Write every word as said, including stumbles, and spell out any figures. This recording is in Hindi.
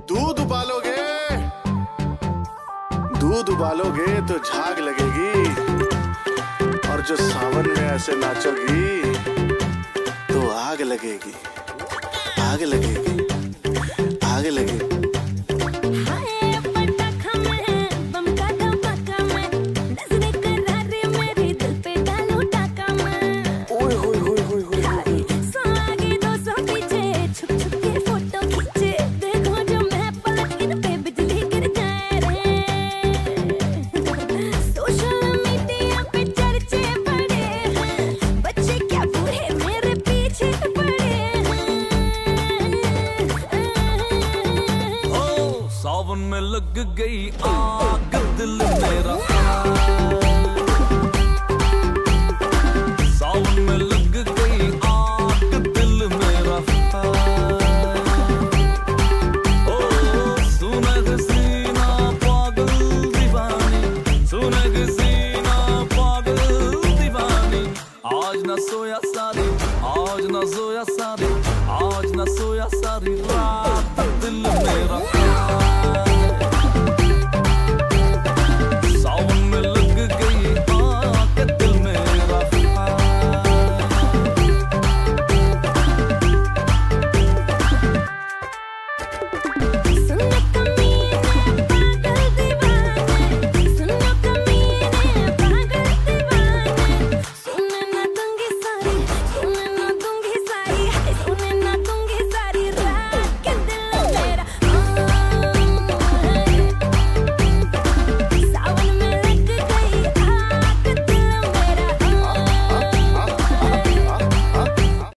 दूध उबालोगे दूध उबालोगे तो झाग लगेगी, और जो सावन में ऐसे नाचोगी तो आग लगेगी, आग लगेगी, आग लगेगी। सावन में लग गई आग दिल मेरा, सावन में लग गई आग दिल मेरा। ओ सुनग सीना पागल दीवानी, सुनग सीना पागल दीवानी। आज न सोया सारी, आज न सोया सारी, आज न सोया सारी रात दिल मेरा।